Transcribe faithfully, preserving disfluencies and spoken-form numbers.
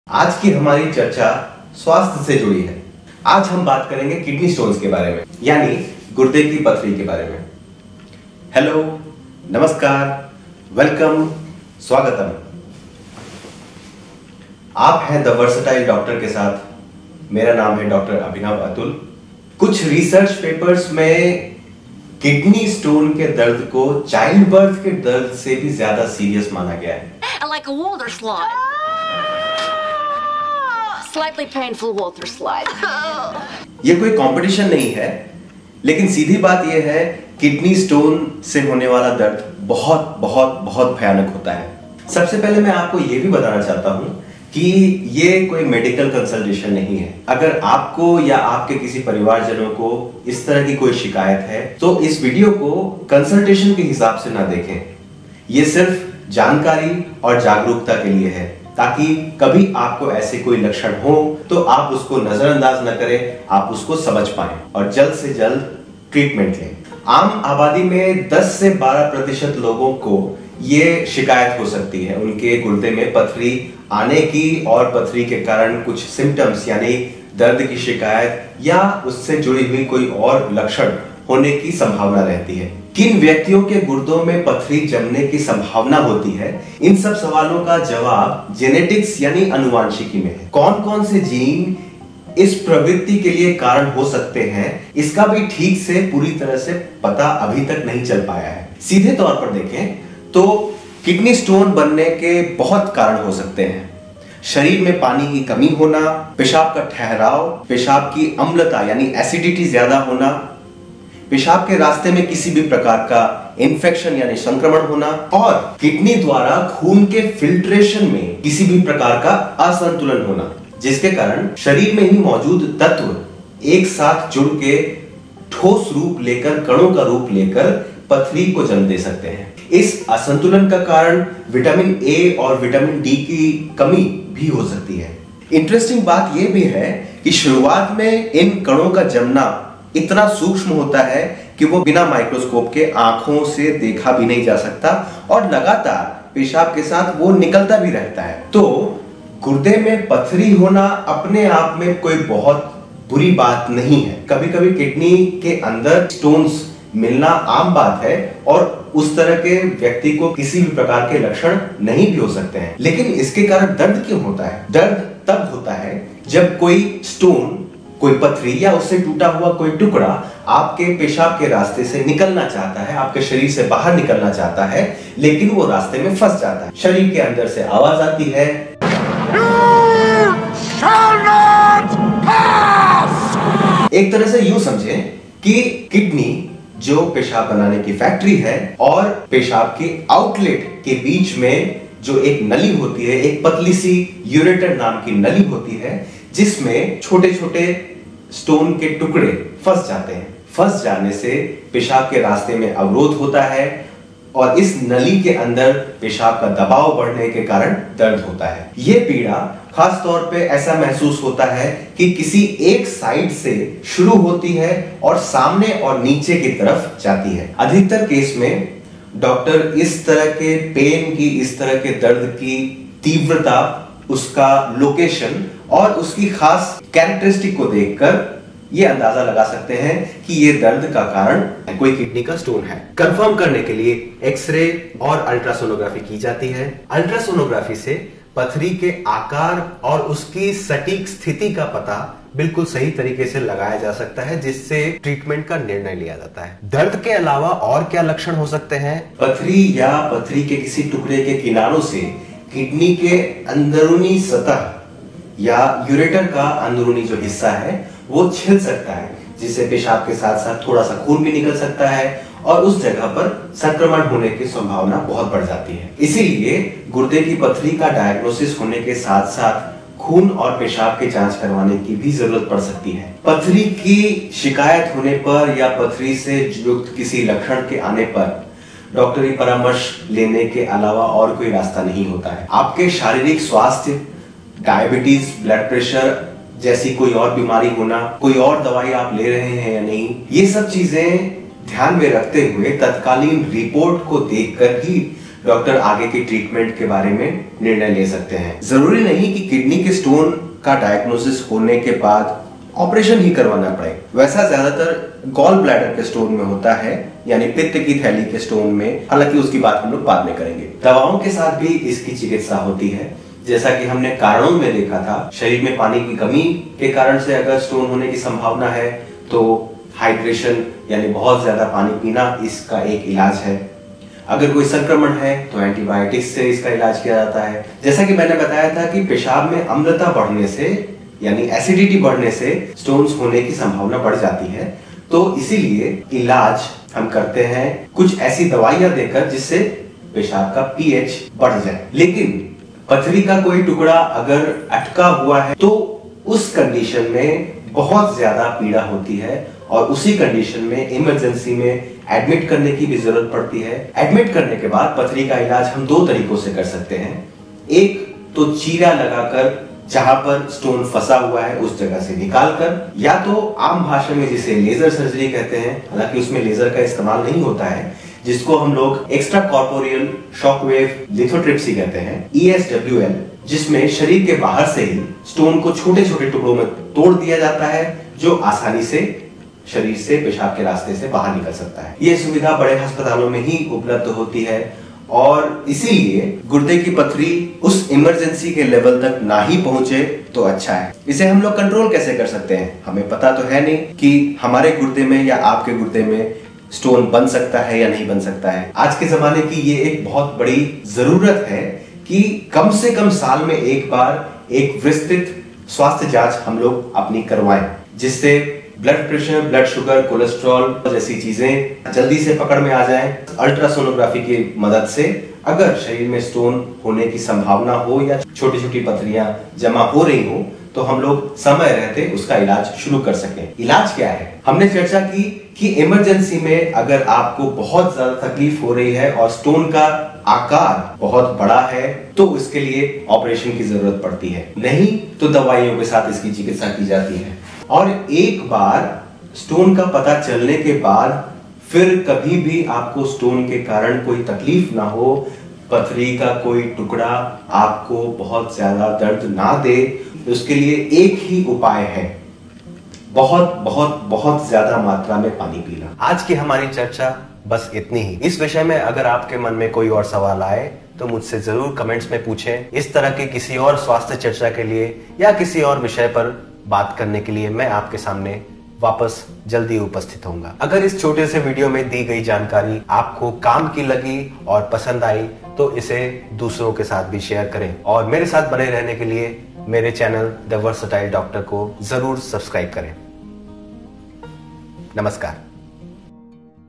आज की हमारी चर्चा स्वास्थ्य से जुड़ी है। आज हम बात करेंगे किडनी स्टोन्स के बारे में, यानी गुर्दे की पथरी के बारे में। हेलो, नमस्कार, वेलकम, स्वागतम। आप हैं द वर्सेटाइल डॉक्टर के साथ। मेरा नाम है डॉक्टर अभिनव अतुल। कुछ रिसर्च पेपर्स में किडनी स्टोन के दर्द को चाइल्ड बर्थ के दर्द से भी ज्यादा सीरियस माना गया है। Like a water slide. Slightly painful water slide. ये कोई कंपटीशन नहीं है, लेकिन सीधी बात यह है, किडनी स्टोन से होने वाला दर्द बहुत बहुत बहुत भयानक होता है। सबसे पहले मैं आपको यह भी बताना चाहता हूं कि ये कोई मेडिकल कंसल्टेशन नहीं है। अगर आपको या आपके किसी परिवारजनों को इस तरह की कोई शिकायत है तो इस वीडियो को कंसल्टेशन के हिसाब से ना देखें। ये सिर्फ जानकारी और जागरूकता के लिए है, ताकि कभी आपको ऐसे कोई लक्षण हो तो आप उसको नजरअंदाज न करें, आप उसको समझ पाएं और जल्द से जल्द ट्रीटमेंट लें। आम आबादी में दस से बारह प्रतिशत लोगों को ये शिकायत हो सकती है, उनके गुर्दे में पथरी आने की और पथरी के कारण कुछ सिम्टम्स यानी दर्द की शिकायत या उससे जुड़ी हुई कोई और लक्षण होने की संभावना रहती है। किन व्यक्तियों के गुर्दों में पथरी जमने की संभावना होती है, इन सब सवालों का जवाब जेनेटिक्स यानी अनुवांशिकी में है। कौन कौन से जीन इस प्रवृत्ति के लिए कारण हो सकते हैं, इसका भी ठीक से पूरी तरह से पता अभी तक नहीं चल पाया है। सीधे तौर पर देखें तो किडनी स्टोन बनने के बहुत कारण हो सकते हैं। शरीर में पानी की कमी होना, पेशाब का ठहराव, पेशाब की अम्लता यानी एसिडिटी ज्यादा होना, पेशाब के रास्ते में किसी भी प्रकार का इन्फेक्शन यानी संक्रमण होना और किडनी द्वारा खून के फिल्ट्रेशन में किसी भी प्रकार का असंतुलन होना, जिसके कारण शरीर में ही मौजूद तत्व एक साथ जुड़ के ठोस रूप लेकर, कणों का रूप लेकर पथरी को जन्म दे सकते हैं। इस असंतुलन का कारण विटामिन ए और विटामिन डी की कमी भी हो सकती है। इंटरेस्टिंग बात यह भी है कि शुरुआत में इन कणों का जमना इतना सूक्ष्म होता है कि वो बिना माइक्रोस्कोप के आंखों से देखा भी नहीं जा सकता और लगातार पेशाब के साथ वो निकलता भी रहता है। तो गुर्दे में पथरी होना अपने आप में कोई बहुत बुरी बात नहीं है। कभी कभी किडनी के अंदर स्टोन्स मिलना आम बात है और उस तरह के व्यक्ति को किसी भी प्रकार के लक्षण नहीं भी हो सकते हैं। लेकिन इसके कारण दर्द क्यों होता है? दर्द तब होता है जब कोई स्टोन, कोई पथरी या उससे टूटा हुआ कोई टुकड़ा आपके पेशाब के रास्ते से निकलना चाहता है, आपके शरीर से बाहर निकलना चाहता है, लेकिन वो रास्ते में फंस जाता है। शरीर के अंदर से आवाज आती है, एक तरह से यूं समझें कि किडनी जो पेशाब बनाने की फैक्ट्री है और पेशाब के आउटलेट के बीच में जो एक नली होती है, एक पतली सी यूरेटर नाम की नली होती है, जिसमें छोटे छोटे स्टोन के टुकड़े फंस जाते हैं। फंस जाने से पेशाब के रास्ते में अवरोध होता है और इस नली के अंदर पेशाब का दबाव बढ़ने के कारण दर्द होता है। यह पीड़ा खास तौर पे ऐसा महसूस होता है कि किसी एक साइड से शुरू होती है और सामने और नीचे की तरफ जाती है। अधिकतर केस में डॉक्टर इस तरह के पेन की, इस तरह के दर्द की तीव्रता, उसका लोकेशन और उसकी खास कैरेक्टरिस्टिक को देखकर ये अंदाजा लगा सकते हैं कि ये दर्द का कारण कोई किडनी का स्टोन है। कंफर्म करने के लिए एक्सरे और अल्ट्रासोनोग्राफी की जाती है। अल्ट्रासोनोग्राफी से पथरी के आकार और उसकी सटीक स्थिति का पता बिल्कुल सही तरीके से लगाया जा सकता है, जिससे ट्रीटमेंट का निर्णय लिया जाता है। दर्द के अलावा और क्या लक्षण हो सकते हैं? पथरी या पथरी के किसी टुकड़े के किनारों से किडनी के अंदरूनी सतह या यूरेटर का अंदरूनी जो हिस्सा है वो छिल सकता है, जिससे पेशाब के साथ साथ थोड़ा सा खून भी निकल सकता है और उस जगह पर संक्रमण होने की संभावना बहुत बढ़ जाती है। इसीलिए गुर्दे की पथरी का डायग्नोसिस होने के साथ साथ खून और पेशाब की जांच करवाने की भी जरूरत पड़ सकती है। पथरी की शिकायत होने पर या पथरी से युक्त किसी लक्षण के आने पर डॉक्टरी परामर्श लेने के अलावा और कोई रास्ता नहीं होता है। आपके शारीरिक स्वास्थ्य, डायबिटीज, ब्लड प्रेशर जैसी कोई और बीमारी होना, कोई और दवाई आप ले रहे हैं या नहीं, ये सब चीजें ध्यान में रखते हुए तत्कालीन रिपोर्ट को देखकर ही डॉक्टर आगे की ट्रीटमेंट के बारे में निर्णय ले सकते हैं। जरूरी नहीं कि किडनी के स्टोन का डायग्नोसिस होने के बाद ऑपरेशन ही करवाना पड़े, वैसा ज्यादातर गॉल ब्लैडर के स्टोन में होता है, यानी पित्त की थैली के स्टोन में। हालांकि उसकी बात हम लोग बाद में करेंगे। दवाओं के साथ भी इसकी चिकित्सा होती है। जैसा कि हमने कारणों में देखा था, शरीर में पानी की कमी के कारण से अगर स्टोन होने की संभावना है तो हाइड्रेशन यानी बहुत ज्यादा पानी पीना इसका एक इलाज है। अगर कोई संक्रमण है तो एंटीबायोटिक्स से इसका इलाज किया जाता है। जैसा कि मैंने बताया था कि पेशाब में अम्लता बढ़ने से यानी एसिडिटी बढ़ने से स्टोन्स होने की संभावना बढ़ जाती है, तो इसीलिए इलाज हम करते हैं कुछ ऐसी दवाइयां देकर जिससे पेशाब का पीएच बढ़ जाए। लेकिन पथरी का कोई टुकड़ा अगर अटका हुआ है तो उस कंडीशन में बहुत ज्यादा पीड़ा होती है और उसी कंडीशन में इमरजेंसी में एडमिट करने की भी जरूरत पड़ती है। एडमिट करने के बाद पथरी का इलाज हम दो तरीकों से कर सकते हैं। एक तो चीरा लगाकर जहां पर स्टोन फंसा हुआ है उस जगह से निकालकर, या तो आम भाषा में जिसे लेजर सर्जरी कहते हैं, हालांकि उसमें लेजर का इस्तेमाल नहीं होता है, जिसको हम लोग एक्स्ट्रा कॉर्पोरियल शॉकवेव लिथोट्रिप्सी कहते हैं, ई एस डब्ल्यू एल, जिसमें शरीर के बाहर से ही स्टोन को छोटे छोटे टुकड़ों में तोड़ दिया जाता है जो आसानी से शरीर से पेशाब के रास्ते से बाहर निकल सकता है। यह सुविधा बड़े अस्पतालों में ही उपलब्ध होती है और इसीलिए गुर्दे की पथरी उस इमरजेंसी के लेवल तक ना ही पहुंचे तो अच्छा है। इसे हम लोग कंट्रोल कैसे कर सकते हैं? हमें पता तो है नहीं कि हमारे गुर्दे में या आपके गुर्दे में स्टोन बन सकता है या नहीं बन सकता है। आज के जमाने की ये एक बहुत बड़ी जरूरत है कि कम से कम साल में एक बार एक विस्तृत स्वास्थ्य जांच हम लोग अपनी करवाएं, जिससे blood pressure, blood sugar, cholesterol जैसी चीजें जल्दी से पकड़ में आ जाएं। अल्ट्रासोनोग्राफी की मदद से अगर शरीर में स्टोन होने की संभावना हो या छोटी छोटी पथरियां जमा हो रही हो तो हम लोग समय रहते उसका इलाज शुरू कर सकें। इलाज क्या है? हमने चर्चा की कि इमरजेंसी में अगर आपको बहुत ज्यादा तकलीफ हो रही है और स्टोन का आकार बहुत बड़ा है तो इसके लिए ऑपरेशन की जरूरत पड़ती है, नहीं तो दवाइयों के साथ इसकी चिकित्सा की जाती है। और एक बार स्टोन का पता चलने के बाद फिर कभी भी आपको स्टोन के कारण कोई तकलीफ ना हो, पथरी का कोई टुकड़ा आपको बहुत ज्यादा दर्द ना दे, तो उसके लिए एक ही उपाय है, बहुत बहुत बहुत ज्यादा मात्रा में पानी पीना। आज की हमारी चर्चा बस इतनी ही। इस विषय में अगर आपके मन में कोई और सवाल आए तो मुझसे जरूर कमेंट्स में पूछें। इस तरह के किसी और स्वास्थ्य चर्चा के लिए या किसी और विषय पर बात करने के लिए मैं आपके सामने वापस जल्दी उपस्थित होऊंगा। अगर इस छोटे से वीडियो में दी गई जानकारी आपको काम की लगी और पसंद आई तो इसे दूसरों के साथ भी शेयर करें और मेरे साथ बने रहने के लिए मेरे चैनल द वर्सेटाइल डॉक्टर को जरूर सब्सक्राइब करें। नमस्कार।